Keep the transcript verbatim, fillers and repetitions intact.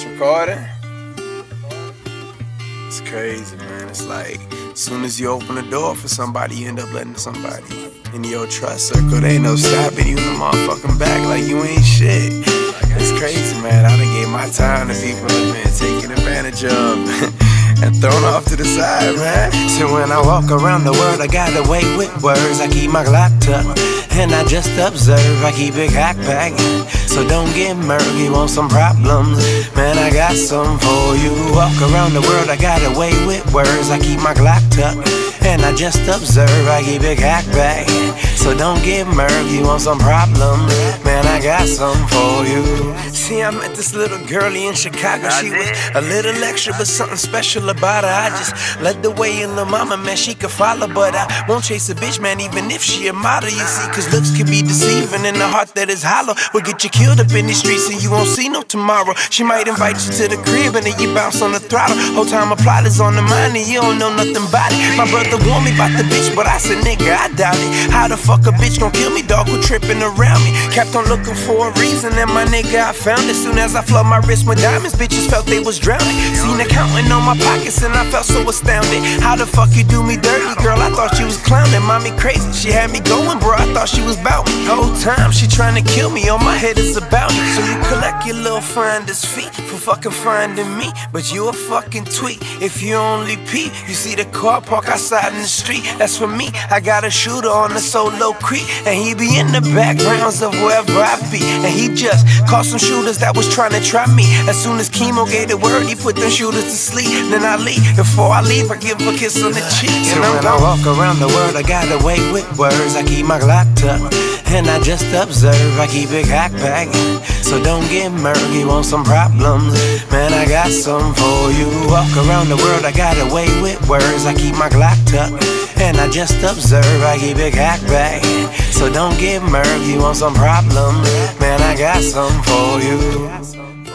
Recording? It's crazy, man. It's like, as soon as you open the door for somebody, you end up letting somebody in your trust circle. They ain't no stopping you in the motherfucking back like you ain't shit. It's crazy, man. I done gave my time to people that been taken advantage of and thrown off to the side, man. So when I walk around the world, I got away with words. I keep my Glock tucked and I just observe. I keep it cock back, so don't get murky. Want some problems? Man, I got some for you. Walk around the world, I got away with words. I keep my Glock tucked and I just observe. I keep it cock back, so don't get murky. Want some problems? Man, I got some for you. See, I met this little girlie in Chicago. She was a little extra, but something special about her. I just led the way in the mama, man, she could follow. But I won't chase a bitch, man, even if she a model. You see, cause looks can be deceiving, and the heart that is hollow will get you killed up in these streets, and you won't see no tomorrow. She might invite you to the crib, and then you bounce on the throttle. Whole time a plot is on the mind, and you don't know nothing about it. My brother warned me about the bitch, but I said, nigga, I doubt it. How the fuck a bitch gon' kill me, dog, who tripping around me? Kept on looking for a reason, and my nigga, I found it. Soon as I flood my wrist with diamonds, bitches felt they was drowning. Seen the counting on my pockets, and I felt so astounded. How the fuck you do me dirty, girl? I thought she was clowning. Mommy crazy, she had me going, bro. I thought she was bout me. Whole time she trying to kill me, on my head is about me. So you collect your little finder's fee for fucking finding me, but you a fucking tweet if you only pee. You see the car park outside in the street, that's for me. I got a shooter on the solo creek, and he be in the backgrounds of wherever I be. And he just caught some shooters that was trying to try me. As soon as Chemo gave the word, he put them shooters to sleep. Then I leave, before I leave, I give a kiss on the cheek. So when I walk around the world, I got away with words. I keep my Glock tucked and I just observe. I keep it cock back, so don't get murky. Want some problems? Man, I got some for you. Walk around the world, I got away with words. I keep my Glock tucked and I just observe. I keep it cock back, so don't get murky. Want some problems? Man, I got some for you.